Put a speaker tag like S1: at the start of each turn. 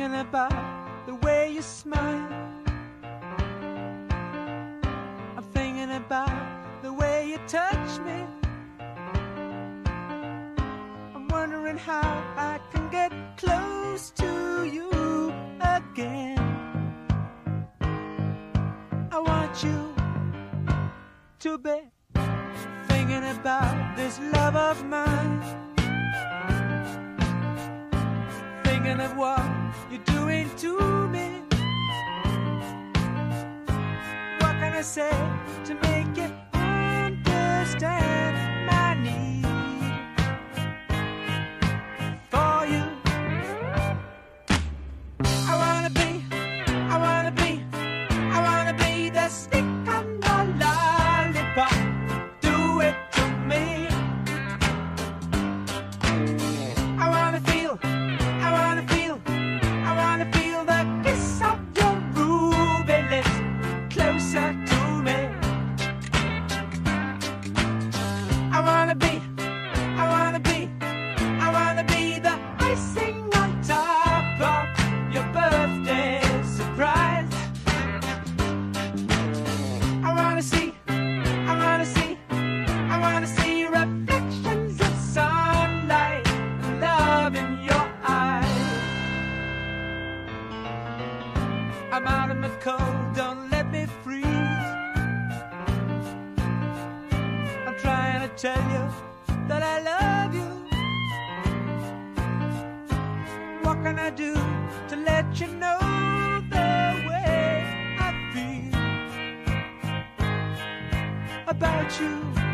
S1: thinking about the way you smile. I'm thinking about the way you touch me. I'm wondering how I can get close to you again. I want you to be thinking about this love of mine, thinking of what you're doing to me. What can I say to make you understand my need for you? I wanna be the stick on the lollipop. Do it to me. I wanna feel the kiss of your ruby lips closer to me. I wanna be the icing on top of your birthday surprise. I wanna see reflections of sunlight and love in your eyes. I'm out in the cold, don't let me freeze. I'm trying to tell you that I love you. What can I do to let you know the way I feel about you?